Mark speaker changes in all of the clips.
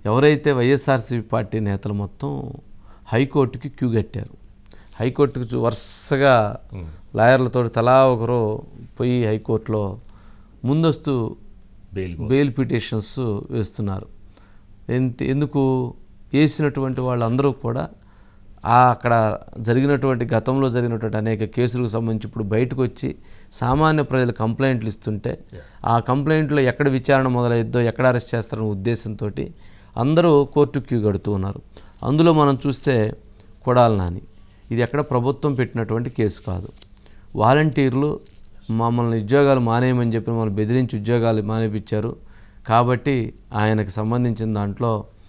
Speaker 1: ఎవరైతే వైఎస్ఆర్సీపీ పార్టీ నేతలు మొత్తం హైకోర్టుకి క్యూ కట్టారు. హైకోర్టుకు వరుసగా లాయర్లతో తలా ఒకరు పోయి హైకోర్టులో ముందస్తు బెయిల్ పిటిషన్స్ వేస్తున్నారు. ఎందుకు వేసినటువంటి వాళ్ళందరూ కూడా అక్కడ జరిగినటువంటి గతంలో జరిగినటువంటి అనేక కేసులకు సంబంధించి ఇప్పుడు బయటకు వచ్చి సామాన్య ప్రజలు కంప్లైంట్లు ఇస్తుంటే ఆ కంప్లైంట్లో ఎక్కడ విచారణ మొదలైద్దో ఎక్కడ అరెస్ట్ చేస్తారనే ఉద్దేశంతో అందరూ కోర్టు క్యూ కడుతూ ఉన్నారు. అందులో మనం చూస్తే కొడాలి నాని ఇది ఎక్కడ ప్రభుత్వం పెట్టినటువంటి కేసు కాదు. వాలంటీర్లు మమ్మల్ని ఉద్యోగాలు మానేయమని చెప్పి మమ్మల్ని బెదిరించి ఉద్యోగాలు మానేపించారు కాబట్టి ఆయనకు సంబంధించిన దాంట్లో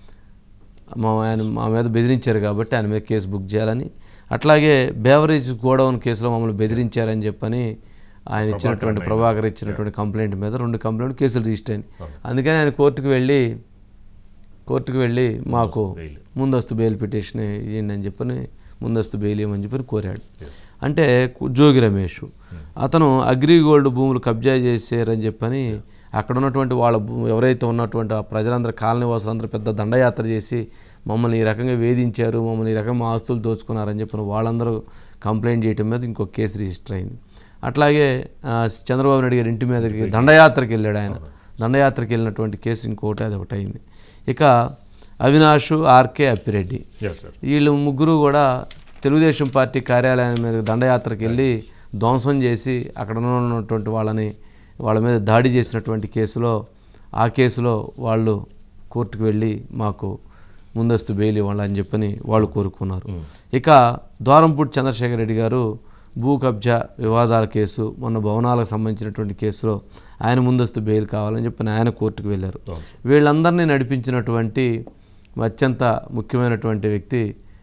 Speaker 1: మా మీద బెదిరించారు కాబట్టి ఆయన మీద కేసు బుక్ చేయాలని, అట్లాగే బేవరేజ్ గోడౌన్ కేసులో మమ్మల్ని బెదిరించారని చెప్పని ఆయన ఇచ్చినటువంటి ప్రభాకర్ ఇచ్చినటువంటి కంప్లైంట్ మీద 2 కంప్లైంట్ కేసులు రిజిస్టర్ అయింది. అందుకని ఆయన కోర్టుకు వెళ్ళి మాకు ముందస్తు బెయిల్ పిటిషన్ ఇవ్వండి అని చెప్పని ముందస్తు బెయిల్ ఇవ్వమని చెప్పని కోరాడు. అంటే జోగి రమేష్ అతను అగ్రిగోల్డ్ భూములు కబ్జా చేశారని చెప్పని అక్కడ ఉన్నటువంటి వాళ్ళ ఎవరైతే ఉన్నటువంటి ఆ ప్రజలందరూ కాలనీ వాసులందరూ పెద్ద దండయాత్ర చేసి మమ్మల్ని ఈ రకంగా వేధించారు, మమ్మల్ని ఈ రకంగా మా ఆస్తులు దోచుకున్నారని చెప్పిన వాళ్ళందరూ కంప్లైంట్ చేయడం మీద ఇంకొక కేసు రిజిస్టర్ అయింది. అట్లాగే చంద్రబాబు నాయుడు గారి ఇంటి మీదకి దండయాత్రకి వెళ్ళాడు. ఆయన దండయాత్రకి వెళ్ళినటువంటి కేసు ఇంకోటి అది ఒకటి అయింది. ఇక అవినాష్, ఆర్కే, అప్పిరెడ్డి వీళ్ళు ముగ్గురు కూడా తెలుగుదేశం పార్టీ కార్యాలయం మీద దండయాత్రకి వెళ్ళి ధ్వంసం చేసి అక్కడ ఉన్నటువంటి వాళ్ళ మీద దాడి చేసినటువంటి ఆ కేసులో వాళ్ళు కోర్టుకు వెళ్ళి మాకు ముందస్తు బెయిల్ ఇవ్వాలని చెప్పని వాళ్ళు కోరుకున్నారు. ఇక ద్వారంపూడి చంద్రశేఖర్ రెడ్డి గారు భూ కబ్జా వివాదాల కేసు, మొన్న భవనాలకు సంబంధించినటువంటి కేసులో ఆయన ముందస్తు బెయిల్ కావాలని చెప్పని ఆయన కోర్టుకు వెళ్ళారు. వీళ్ళందరినీ నడిపించినటువంటి అత్యంత ముఖ్యమైనటువంటి వ్యక్తి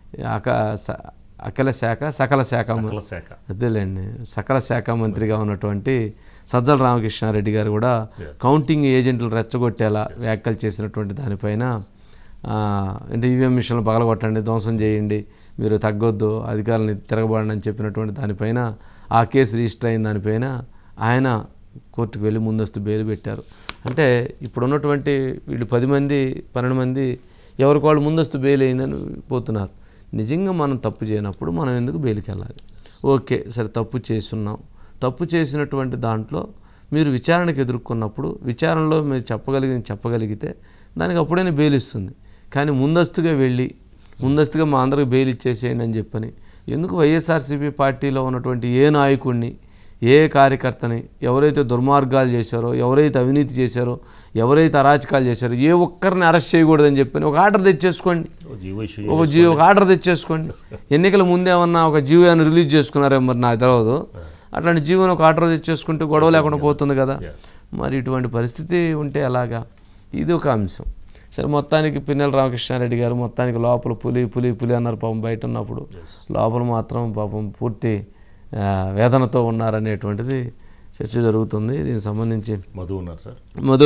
Speaker 1: సకల శాఖ మంత్రిగా ఉన్నటువంటి సజ్జల రామకృష్ణారెడ్డి గారు కూడా కౌంటింగ్ ఏజెంట్లు రెచ్చగొట్టేలా వ్యాఖ్యలు చేసినటువంటి దానిపైన అంటే ఈవీఎం మిషన్లు పగలగొట్టండి, ధ్వంసం చేయండి, మీరు తగ్గొద్దు, అధికారులని తిరగబడండి అని చెప్పినటువంటి దానిపైన ఆ కేసు రిజిస్టర్ అయిన దానిపైన ఆయన కోర్టుకు వెళ్ళి ముందస్తు బెయిల్ పెట్టారు. అంటే ఇప్పుడు ఉన్నటువంటి వీళ్ళు 10 మంది 12 మంది ఎవరికి వాళ్ళు ముందస్తు బెయిల్ అయిందని పోతున్నారు. నిజంగా మనం తప్పు చేయనప్పుడు మనం ఎందుకు బెయిల్కి వెళ్ళాలి? ఓకే సరే తప్పు చేస్తున్నాం, తప్పు చేసినటువంటి దాంట్లో మీరు విచారణకు ఎదుర్కొన్నప్పుడు విచారణలో మీరు చెప్పగలిగితే దానికి అప్పుడైనా బెయిల్ ఇస్తుంది. కానీ ముందస్తుగా మా అందరికి బెయిల్ ఇచ్చేసేయండి అని చెప్పని ఎందుకు వైఎస్ఆర్సీపీ పార్టీలో ఉన్నటువంటి ఏ నాయకుడిని ఏ కార్యకర్తని ఎవరైతే దుర్మార్గాలు చేశారో, ఎవరైతే అవినీతి చేశారో, ఎవరైతే అరాచకాలు చేశారో ఏ ఒక్కరిని అరెస్ట్ చేయకూడదని చెప్పని ఒక ఆర్డర్ తెచ్చేసుకోండి. ఒక ఆర్డర్ తెచ్చేసుకోండి. ఎన్నికల ముందేమన్నా ఒక జీవోని రిలీజ్ చేసుకున్నారేమో మరి నాకు తెలియదు. అట్లాంటి జీవోని ఒక ఆర్డర్ తెచ్చేసుకుంటే గొడవ లేకుండా పోతుంది కదా. మరి ఇటువంటి పరిస్థితి ఉంటే ఎలాగా? ఇది ఒక అంశం. సరే మొత్తానికి పిన్నెల రామకృష్ణారెడ్డి గారు మొత్తానికి లోపల పులి అన్నారు పాపం, బయట ఉన్నప్పుడు లోపల మాత్రం పాపం పూర్తి వేదనతో ఉన్నారనేటువంటిది చర్చ జరుగుతుంది. దీనికి సంబంధించి మధు ఉన్నారు sir. Madhu,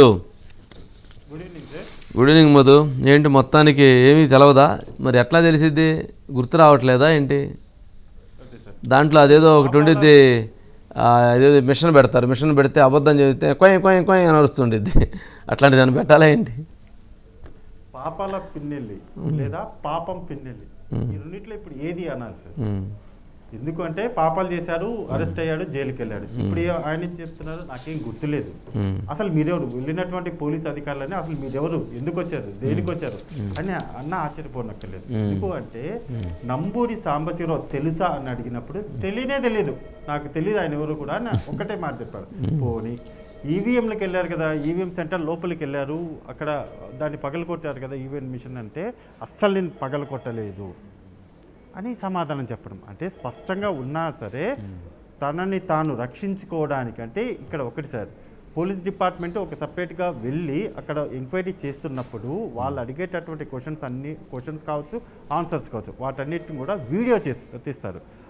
Speaker 1: good evening Madhu. ఏంటి మొత్తానికి ఏమీ తెలవదా? మరి ఎట్లా తెలిసిద్ది? గుర్తు రావట్లేదా ఏంటి? దాంట్లో అదేదో ఒకటి ఉండిద్ది, అదేదో మిషన్ పెడతారు, మిషన్ పెడితే అబద్ధం చెబితే కొయ్య అని అరుస్తుండిద్ది. అట్లాంటిది దాన్ని పెట్టాలా ఏంటి?
Speaker 2: పాపాల పిన్నెల్లి లేదా పాపం పిన్నెల్లి ఈ రెండిట్లో ఇప్పుడు ఏది అనాలి సార్? ఎందుకంటే పాపాలు చేశాడు, అరెస్ట్ అయ్యాడు, జైలుకి వెళ్ళాడు. ఇప్పుడు ఆయన చెప్తున్నారు నాకేం గుర్తులేదు. అసలు మీరెవరు? వెళ్ళినటువంటి పోలీస్ అధికారులని అసలు మీరెవరు, ఎందుకు వచ్చారు, దేనికి వచ్చారు అని అన్న ఆశ్చర్యపోనక్కర్లేదు. ఎందుకు అంటే నంబూరి సాంబశివరావు తెలుసా అని అడిగినప్పుడు తెలియదు, నాకు తెలియదు ఆయన ఎవరు కూడా అని ఒక్కటే మాట చెప్పారు. పోనీ ఈవీఎంలకు వెళ్ళారు కదా, ఈవీఎం సెంటర్ లోపలికి వెళ్ళారు, అక్కడ దాన్ని పగలకొట్టారు కదా ఈవీఎం మిషన్ అంటే అస్సలు నేను పగలకొట్టలేదు అని సమాధానం చెప్పడం. అంటే స్పష్టంగా ఉన్నా సరే తనని తాను రక్షించుకోవడానికి అంటే ఇక్కడ ఒకటి సార్, పోలీస్ డిపార్ట్మెంట్ ఒక సపరేట్గా వెళ్ళి అక్కడ ఎంక్వైరీ చేస్తున్నప్పుడు వాళ్ళు అడిగేటటువంటి క్వశ్చన్స్ కావచ్చు, ఆన్సర్స్ కావచ్చు, వాటన్నిటిని కూడా వీడియో తీస్తారు.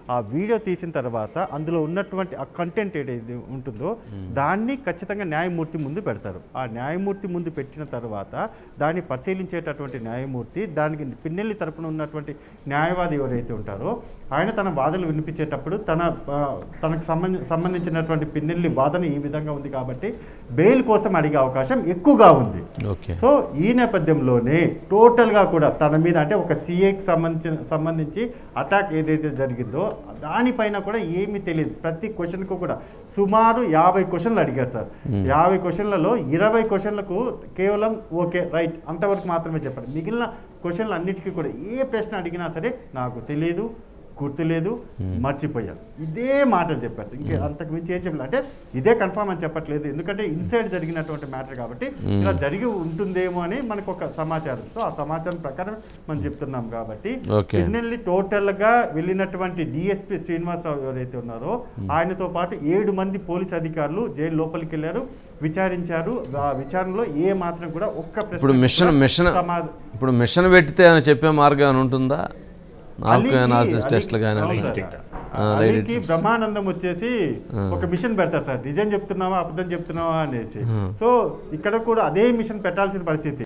Speaker 2: ఆ వీడియో తీసిన తర్వాత అందులో ఉన్నటువంటి ఆ కంటెంట్ ఏదైతే ఉంటుందో దాన్ని ఖచ్చితంగా న్యాయమూర్తి ముందు పెడతారు. ఆ న్యాయమూర్తి ముందు పెట్టిన తర్వాత దాన్ని పరిశీలించేటటువంటి న్యాయమూర్తి దానికి పిన్నెల్లి తరపున ఉన్నటువంటి న్యాయవాది ఎవరైతే ఉంటారో ఆయన తన వాదనలు వినిపించేటప్పుడు తనకు సంబంధించినటువంటి పిన్నెల్లి వాదన ఈ విధంగా ఉంది కాబట్టి బెయిల్ కోసం అడిగే అవకాశం ఎక్కువగా ఉంది. సో ఈ నేపథ్యంలోనే టోటల్గా కూడా తన మీద అంటే ఒక సిఏకి సంబంధించి అటాక్ ఏదైతే జరిగిందో దానిపైన కూడా ఏమీ తెలియదు. ప్రతి క్వశ్చన్కు కూడా సుమారు 50 క్వశ్చన్లు అడిగారు సార్. 50 క్వశ్చన్లలో 20 క్వశ్చన్లకు కేవలం ఓకే రైట్ అంతవరకు మాత్రమే చెప్పారు. మిగిలిన క్వశ్చన్లు అన్నిటికీ కూడా ఏ ప్రశ్న అడిగినా సరే నాకు తెలియదు, గుర్తులేదు, మర్చిపోయాను, ఇదే మాటలు చెప్పారు. ఇంకా అంతకు మించి ఏం చెప్పలేదు. అంటే ఇదే కన్ఫర్మ్ అని చెప్పట్లేదు, ఎందుకంటే ఇన్సైడ్ జరిగినటువంటి మ్యాటర్ కాబట్టి ఇలా జరిగి ఉంటుందేమో అని మనకు ఒక సమాచారం. సో ఆ సమాచారం ప్రకారం మనం చెప్తున్నాం కాబట్టి పిన్నెల్లి టోటల్గా వెళ్ళినటువంటి డిఎస్పీ శ్రీనివాసరావు ఎవరైతే ఉన్నారో ఆయనతో పాటు 7 మంది పోలీస్ అధికారులు జైలు లోపలికి వెళ్ళారు, విచారించారు. ఆ విచారణలో ఏ మాత్రం కూడా ఒక్క ప్రశ్న
Speaker 1: ఇప్పుడు మిషన్ పెట్టితే అని చెప్పే మార్గం ఉంటుందా?
Speaker 2: బ్రహ్మానందం వచ్చేసి ఒక మిషన్ పెడతారు సార్, నిజం చెప్తున్నావా అబద్ధం చెప్తున్నావా అనేసి. సో ఇక్కడ కూడా అదే మిషన్ పెట్టాల్సిన పరిస్థితి.